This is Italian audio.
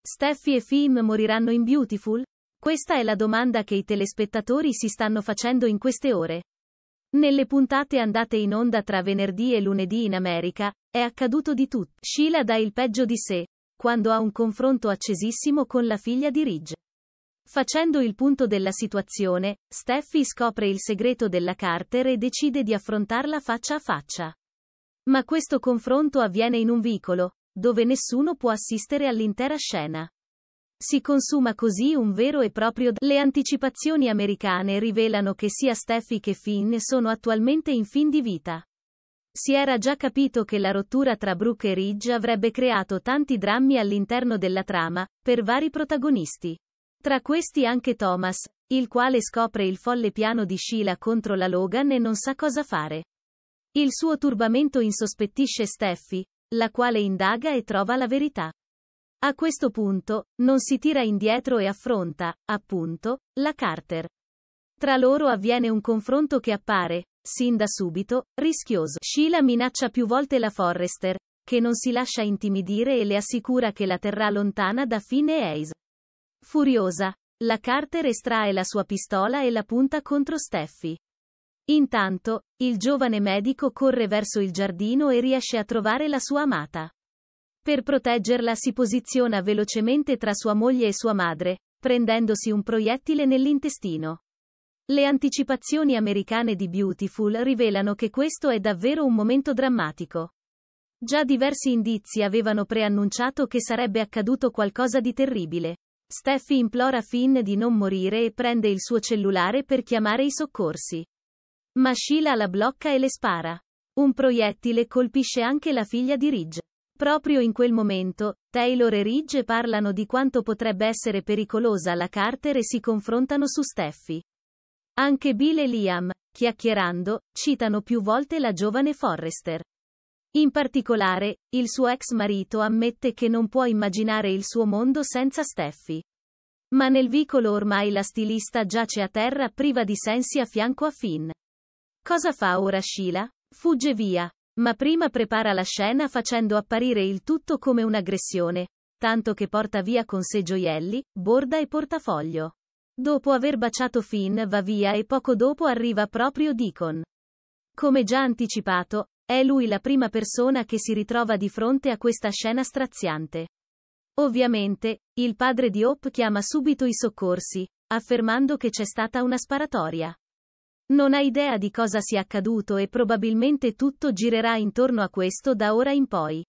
Steffi e Finn moriranno in Beautiful? Questa è la domanda che i telespettatori si stanno facendo in queste ore. Nelle puntate andate in onda tra venerdì e lunedì in America, è accaduto di tutto. Sheila dà il peggio di sé, quando ha un confronto accesissimo con la figlia di Ridge. Facendo il punto della situazione, Steffi scopre il segreto della Carter e decide di affrontarla faccia a faccia. Ma questo confronto avviene in un vicolo, dove nessuno può assistere all'intera scena. Si consuma così un vero e proprio Le anticipazioni americane rivelano che sia Steffi che Finn sono attualmente in fin di vita. Si era già capito che la rottura tra Brooke e Ridge avrebbe creato tanti drammi all'interno della trama, per vari protagonisti. Tra questi anche Thomas, il quale scopre il folle piano di Sheila contro la Logan e non sa cosa fare. Il suo turbamento insospettisce Steffi, la quale indaga e trova la verità. A questo punto, non si tira indietro e affronta, appunto, la Carter. Tra loro avviene un confronto che appare, sin da subito, rischioso. Sheila minaccia più volte la Forrester, che non si lascia intimidire e le assicura che la terrà lontana da Finn e Ace. Furiosa, la Carter estrae la sua pistola e la punta contro Steffi. Intanto, il giovane medico corre verso il giardino e riesce a trovare la sua amata. Per proteggerla si posiziona velocemente tra sua moglie e sua madre, prendendosi un proiettile nell'intestino. Le anticipazioni americane di Beautiful rivelano che questo è davvero un momento drammatico. Già diversi indizi avevano preannunciato che sarebbe accaduto qualcosa di terribile. Steffi implora Finn di non morire e prende il suo cellulare per chiamare i soccorsi. Ma Sheila la blocca e le spara. Un proiettile colpisce anche la figlia di Ridge. Proprio in quel momento, Taylor e Ridge parlano di quanto potrebbe essere pericolosa la Carter e si confrontano su Steffi. Anche Bill e Liam, chiacchierando, citano più volte la giovane Forrester. In particolare, il suo ex marito ammette che non può immaginare il suo mondo senza Steffi. Ma nel vicolo ormai la stilista giace a terra priva di sensi a fianco a Finn. Cosa fa ora Sheila? Fugge via. Ma prima prepara la scena facendo apparire il tutto come un'aggressione, tanto che porta via con sé gioielli, borda e portafoglio. Dopo aver baciato Finn va via e poco dopo arriva proprio Deacon. Come già anticipato, è lui la prima persona che si ritrova di fronte a questa scena straziante. Ovviamente, il padre di Hope chiama subito i soccorsi, affermando che c'è stata una sparatoria. Non ha idea di cosa sia accaduto e probabilmente tutto girerà intorno a questo da ora in poi.